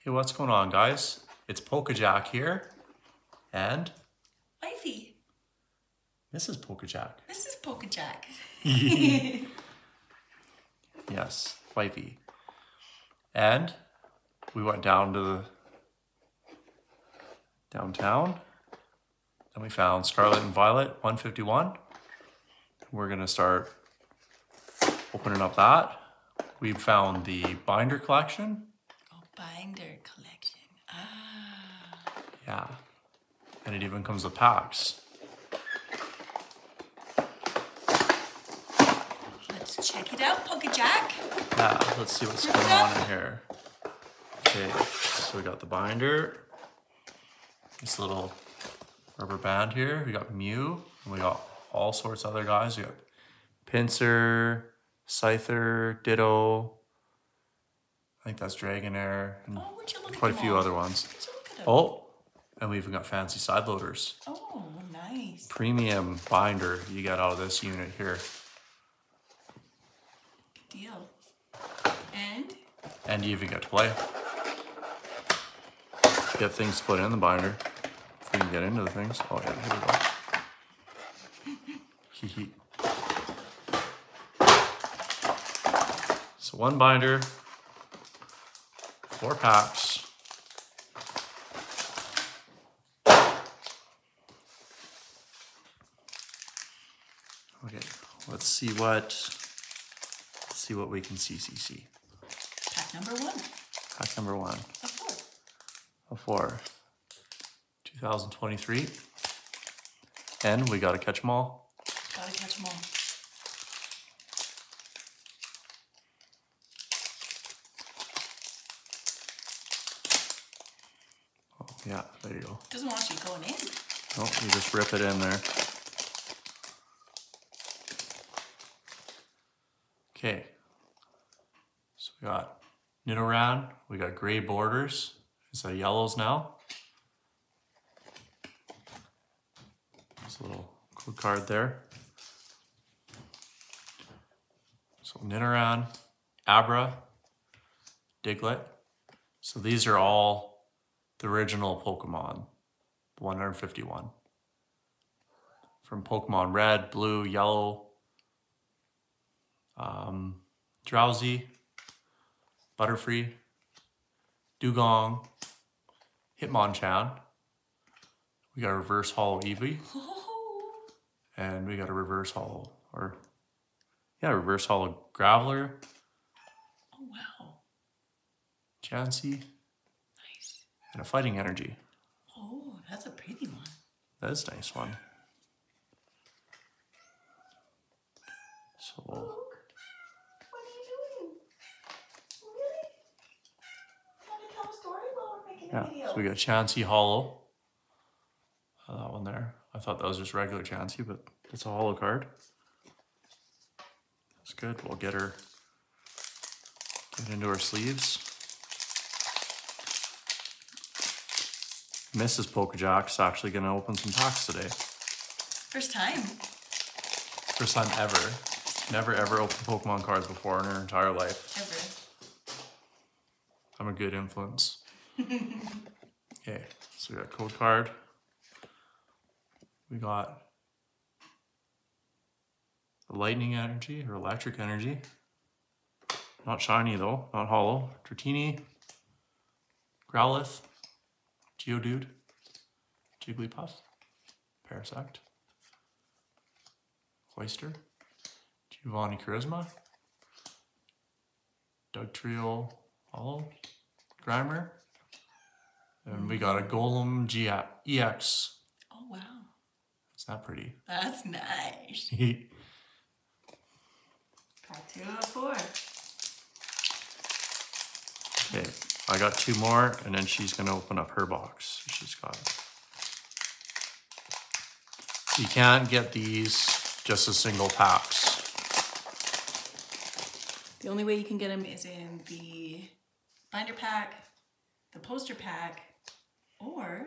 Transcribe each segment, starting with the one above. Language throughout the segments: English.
Hey, what's going on, guys? It's PokeJack here, and Wifey, Mrs. PokeJack. this is PokeJack. Yes, wifey. And we went down to the downtown, and we found Scarlet and Violet 151. We're gonna start opening up that. We found the binder collection. Oh, binder collection. Ah. Yeah, and it even comes with packs. Let's check it out, PokeJack. Yeah, let's see what's going on in here. Okay, so we got the binder. This little rubber band here. We got Mew, and we got all sorts of other guys. We got Pinsir, Scyther, Ditto. I think that's Dragonair, and Oh, would you look quite at a few them all? other ones. Let's look at them. Oh, and we even got fancy side loaders. Oh, nice. Premium binder you get out of this unit here. Good deal. And And you even get to play. Get things to put in the binder. If we can get into the things. Oh yeah, here we go. Hee hee. So one binder, 4 packs. Okay, let's see what we can see. pack number 1 Pack number 1 of 4. of 4, 2023. And we gotta catch them all. Gotta catch them all. Oh, yeah, there you go. Doesn't want you going in. Oh, you just rip it in there. Okay. So we got Nidoran, we got gray borders. Is that yellows now? There's a little code card there. So Nidoran, Abra, Diglett. So these are all the original Pokemon, 151. From Pokemon Red, Blue, Yellow, Drowsy, Butterfree, Dugong, Hitmonchan. We got a reverse holo Eevee, Oh, and we got a reverse holo, reverse holo Graveler, oh wow. Chansey, Nice. and a Fighting Energy. Oh, that's a pretty one. That is a nice one. So, What are you doing? Really? Want to tell a story while we're making a yeah, video? so we got Chansey holo. That one there. I thought that was just regular Chansey, but it's a holo card. That's good. We'll get her into her sleeves. Mrs. PokeJack's actually going to open some packs today. First time. First time ever. Never ever opened Pokemon cards before in her entire life. Ever. I'm a good influence. Okay, so we got code card. We got the lightning energy or electric energy. Not shiny though, not hollow. Dratini, Growlithe, Geodude, Jigglypuff, Parasect, Cloyster, Giovanni Charisma, Dugtrio Hollow, Grimer, and we got a Golem EX. Oh wow. Is that pretty? That's nice. Pack 2 of 4. Okay, I got 2 more, and then she's gonna open up her box. She's got. You can't get these just as single packs. The only way you can get them is in the binder pack, the poster pack, or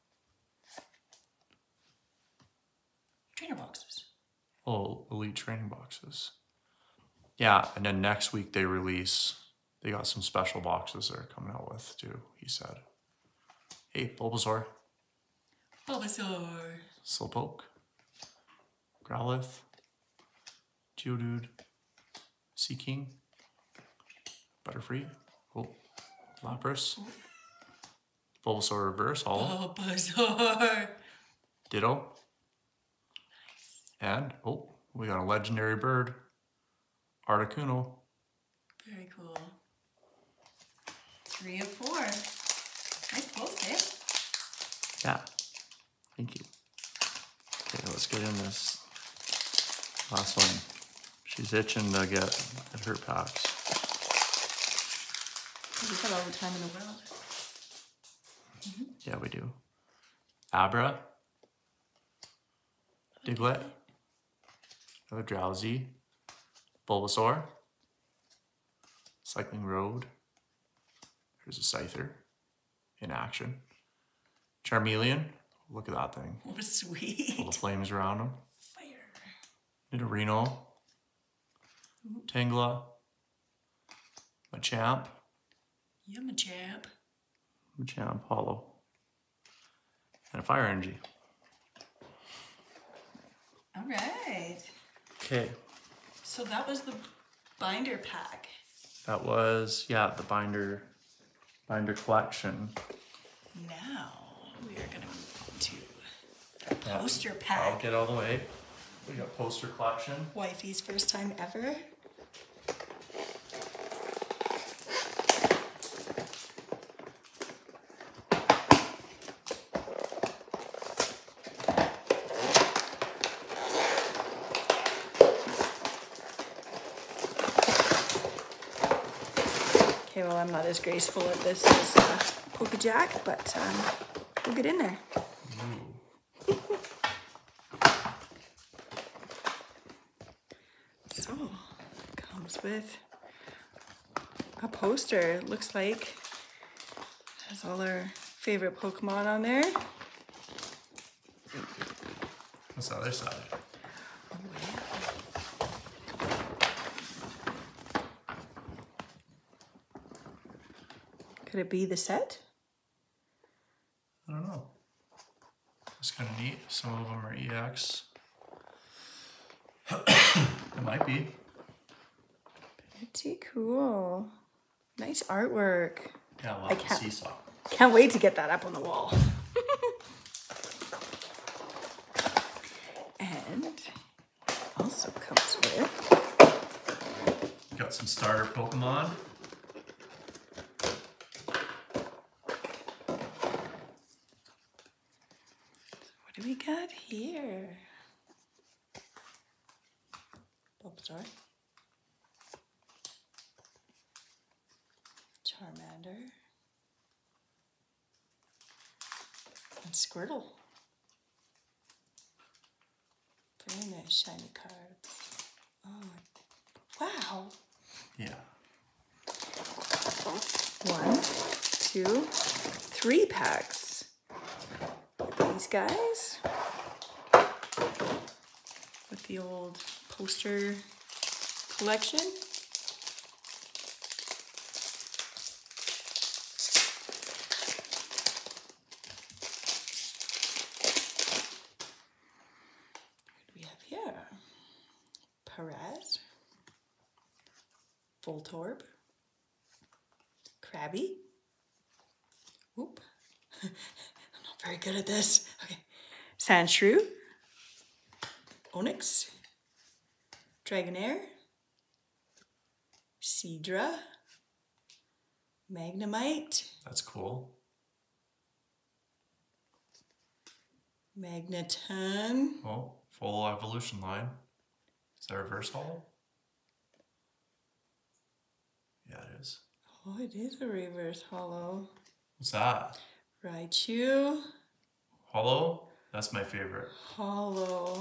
trainer boxes. Oh, elite training boxes. Yeah, and then next week they release they got some special boxes they're coming out with too, he said. Hey, Bulbasaur, Bulbasaur. Slowpoke, Growlithe, Geodude, Seaking, Butterfree, oh, Lapras, Bulbasaur Reverse Hollow, Bulbasaur. Ditto, and oh, we got a legendary bird, Articuno. Very cool. 3 of 4. Nice post, eh? Yeah, thank you. Okay, let's get in this last one. She's itching to get at her packs. We've got all the time in the world. Yeah, we do. Abra, Diglett, another Drowsy, Bulbasaur, Cycling Road. There's a Scyther in action. Charmeleon, look at that thing. What a sweet. All the flames around him. Fire. Nidorino, Tangela, Machamp, Machamp. Hollow, and a Fire Energy. All right. Okay, So that was the binder pack. that was, yeah, the binder collection. Now we are going to move on to the Yeah, poster I'll pack. get all the way. We got poster collection. Wifey's first time ever. Okay, well, I'm not as graceful at this as Pokejack, but we'll get in there. Ooh. So, comes with a poster. Looks like has all our favorite Pokemon on there. What's the other side? Could it be the set? I don't know. It's kind of neat. Some of them are EX. It might be. Pretty cool. Nice artwork. Yeah, I love the can't- seesaw. Can't wait to get that up on the wall. And also comes with Got some starter Pokemon. what do we got here? Bulbasaur. Charmander. And Squirtle. Very nice shiny cards. Oh, wow. Yeah. 1, 2, 3 packs. These guys. With the old poster collection. What do we have here? Perez. Voltorb. Krabby. Oop. I'm not very good at this. Okay. Sandshrew. Onyx. Dragonair. Seadra. Magnemite. That's cool. Magneton. Oh, full evolution line. Is that reverse hollow? Yeah, it is. Oh, it is a reverse hollow. What's that? Raichu. Hollow? That's my favorite. Hollow.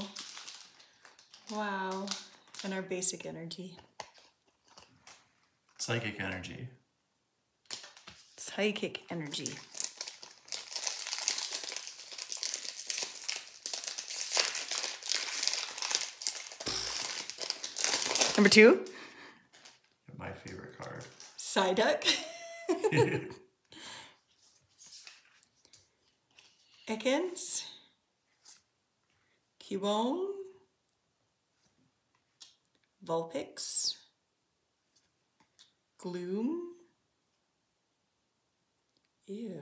Wow. And our basic energy. Psychic energy. Psychic energy. Number 2. My favorite card. Psyduck. Ekans. Cubone. Vulpix. Gloom. Ew.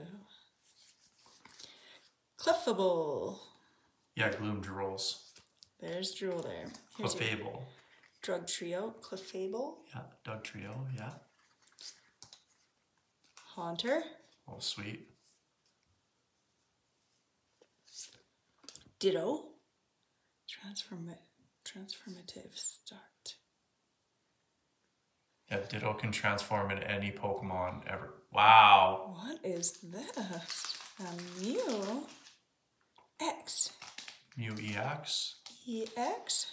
Clefable. Yeah, Gloom Drools. There's Drool there. Here's your Clefable. drug trio. Clefable. Yeah, Doug Trio, yeah. Haunter. Oh, sweet. Ditto. Transformative start. Yeah, Ditto can transform into any Pokemon ever. Wow. What is this? A Mew X. Mew EX. EX?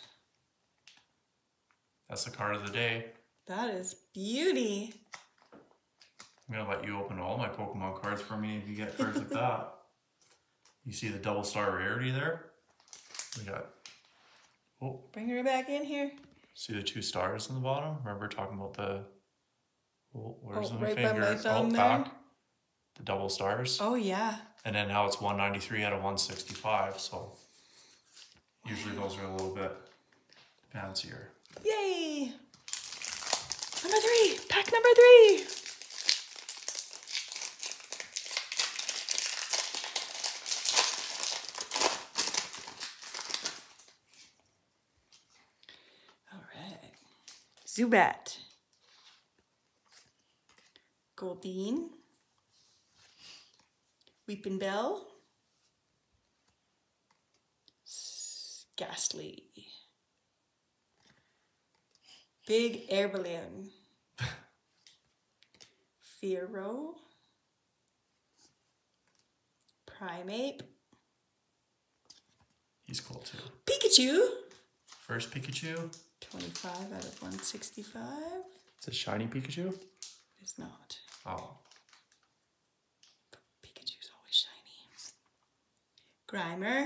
That's the card of the day. That is beauty. I'm gonna let you open all my Pokemon cards for me if you get cards like that. You see the double star rarity there? We got, oh, Bring her back in here. see the 2 stars in the bottom? Remember talking about the, oh, where's Oh, my right by finger? my thumb oh, there. back. The double stars. Oh yeah. And then now it's 193 out of 165, so usually those are a little bit fancier. Yay! Number 3! Pack number 3! Alright. Zubat. Goldeen. Weeping Bell. Ghastly. Big air balloon. Fearow. Primeape. He's cool too. Pikachu. First Pikachu. 25 out of 165. It's a shiny Pikachu. It's not. Oh. Pikachu's always shiny. Grimer.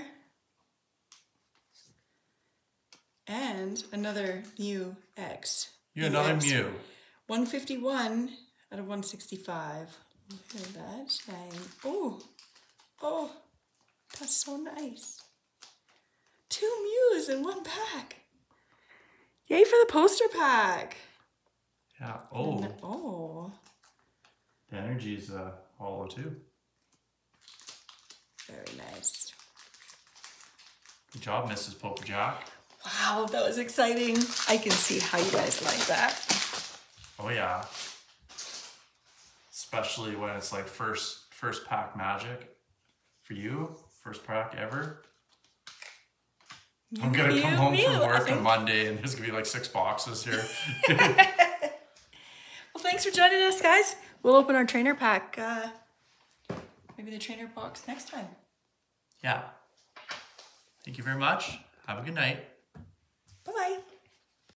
And another Mew X. You another EX. Mew. 151 out of 165. Look at that shine. Oh, oh, that's so nice. 2 Mews in 1 pack. Yay for the poster pack. Yeah. Oh. Oh, The energy's hollow too. very nice. Good job, Mrs. Pokejack. Wow, that was exciting. I can see how you guys like that. Oh yeah. Especially when it's like first pack magic for you. First pack ever. I'm gonna come home from work on Monday and there's gonna be like 6 boxes here. Well, thanks for joining us, guys. We'll open our trainer pack, maybe the trainer box next time. Yeah. Thank you very much. Have a good night. Bye-bye.